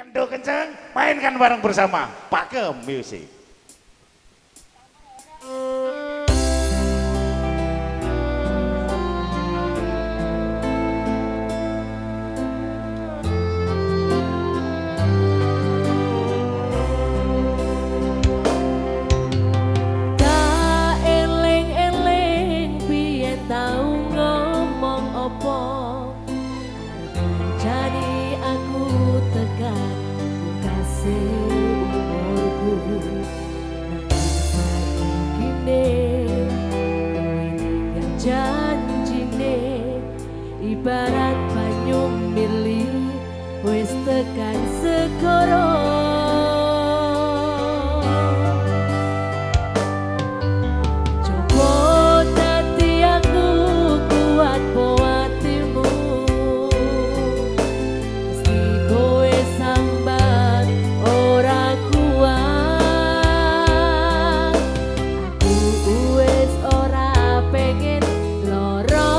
Kendo kenceng, mainkan bareng bersama Pakem Music. Ibarat banyu mili wis tekan segoro. Coba dadi aku kuat buatimu, mesti kowe sambat ora kuat. Aku wis ora pengen loro.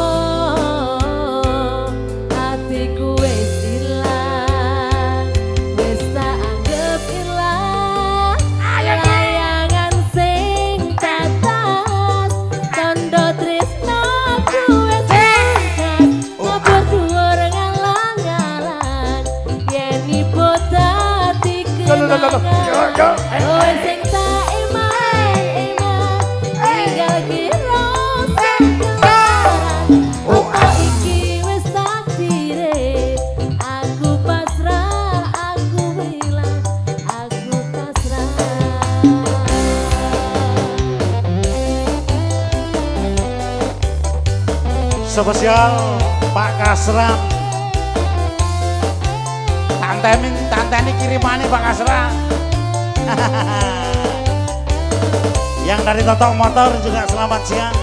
Spesial Pak Kasran, tanteni kirimane Pak Kasran. Yang dari Totok Motor juga selamat siang.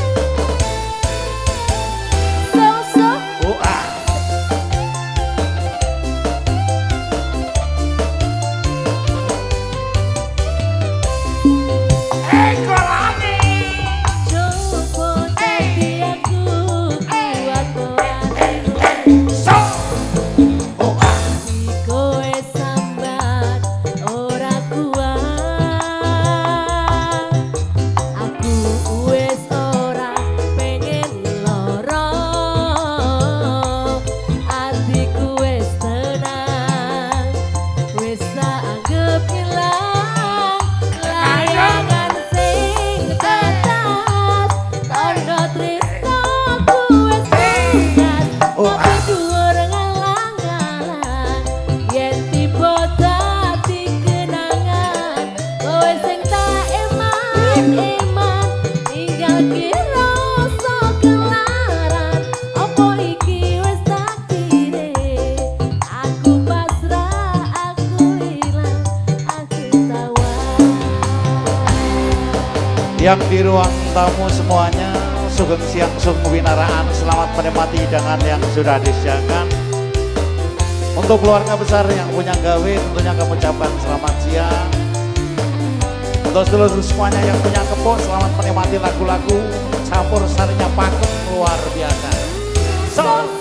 Yang di ruang tamu semuanya, sugeng siang sung winaraan, selamat menikmati hidangan yang sudah disediakan. Untuk keluarga besar yang punya gawe, tentunya kami ucapkan selamat siang. Untuk seluruh semuanya yang punya kebo, selamat menikmati lagu-lagu campur sarinya Pakem luar biasa.